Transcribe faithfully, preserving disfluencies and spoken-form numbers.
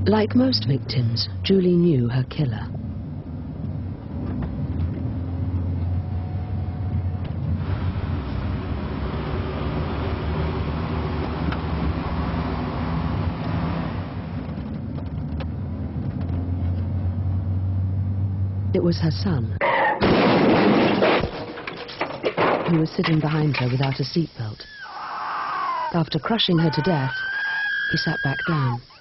Like most victims, Julie knew her killer. It was her son, who was sitting behind her without a seatbelt. After crushing her to death, he sat back down.